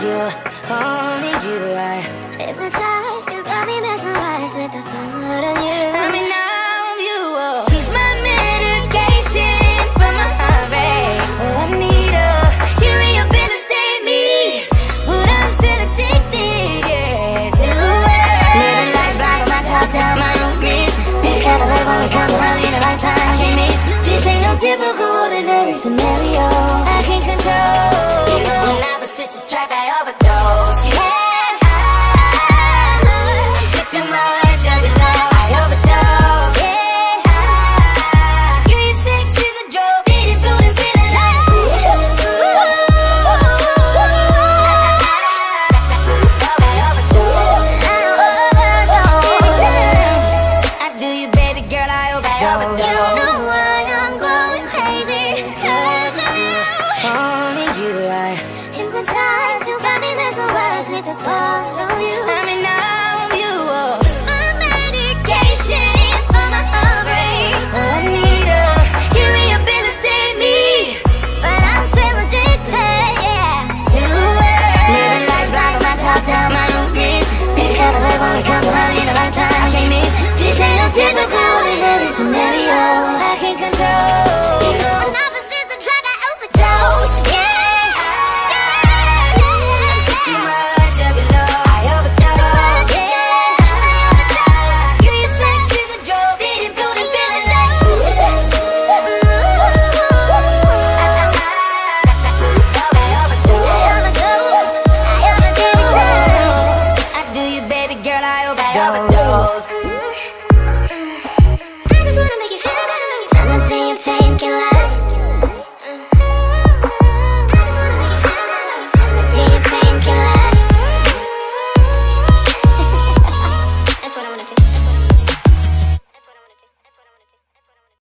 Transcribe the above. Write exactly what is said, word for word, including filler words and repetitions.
you, only you. I hypnotized, you got me mesmerized with the thought of you. I'm in love with you. Oh. She's my medication for my heart rate. Oh, I need her. She rehabilitate me, but I'm still addicted, yeah, to her. Living life blind with my top down, my roof meets. This kind of love only comes around in a lifetime. Can't miss. This ain't no typical ordinary scenario I can't control. When I persist to track, I overdose. Yeah, I took too much of your love, I overdose. Yeah, your sex is a drug, eating, floating, feeling like ooh. I overdose. Every time I do you, baby girl, I overdose. You know why I'm going crazy, 'cause of you. Only you, I Hypnotized, you got me mesmerized with the thought